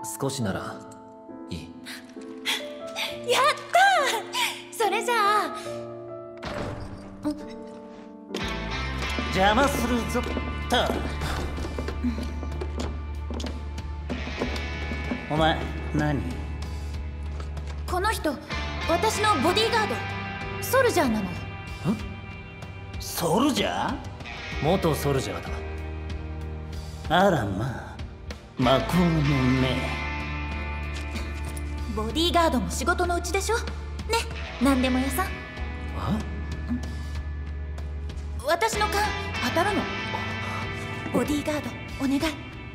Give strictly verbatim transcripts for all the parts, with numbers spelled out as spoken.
少しならいい。 やったー。それじゃあ邪魔するぞっと。お前何？ この人私のボディーガードソルジャーなの。 ソルジャー？ 元ソルジャーだ。 あらまあ、魔法の目。 ボディーガードも仕事のうちでしょね。何でも屋さん。 あ？ 私の勘当たるの。ボディーガードお願い。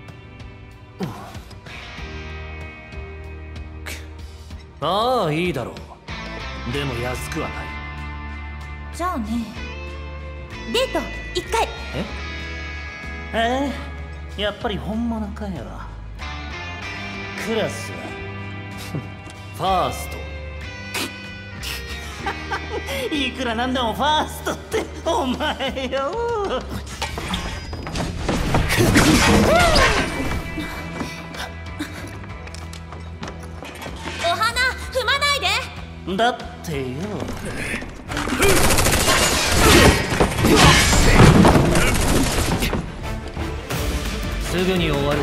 ああ、いいだろう。でも安くはない。 じゃあね、デートいっかい。 ええ、やっぱり本物かよ。クラスはファースト。 いくらなんでもファーストってお前よ。 お花踏まないで。 だってよ。 すぐに終わる。 もう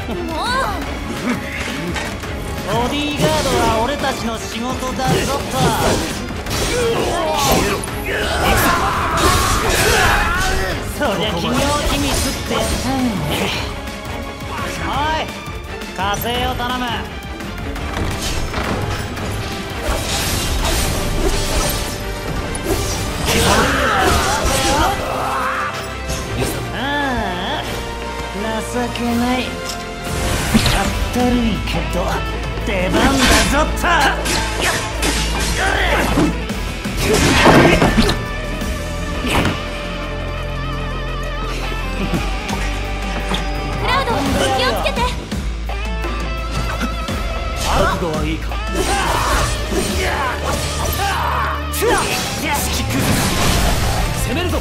ボディーガードは俺たちの仕事だぞと。そりゃ企業秘密ってやったんや。おい、火星を頼む。ああ、情けない。かったるいけど出番だぞっと。 クラウド気をつけて。 覚悟はいいか。攻めるぞ。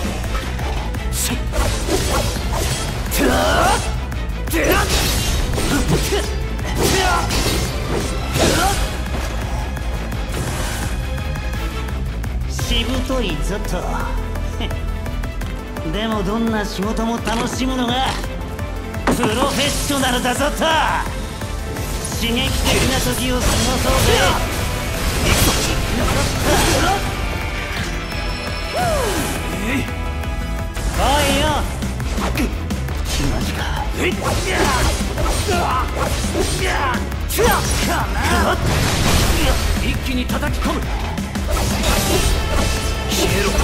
しぶといぞと。でもどんな仕事も楽しむのがプロフェッショナルだぞと。刺激的な時を過ごそうぜ。来いよ。マジか。 一気に叩き込む。消えろ。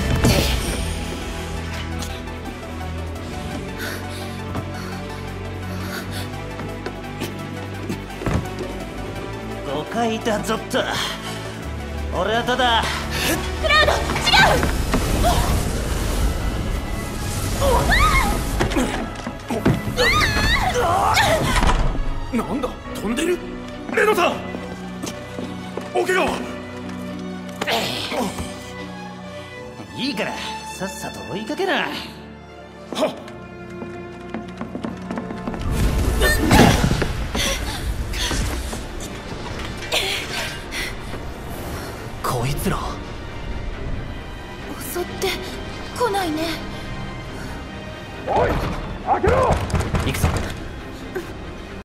誤解だぞっと。俺はただ。 クラウド違う。 なんだ、飛んでる。レノさん、お怪我は？ いいからさっさと追いかけな。 はっ。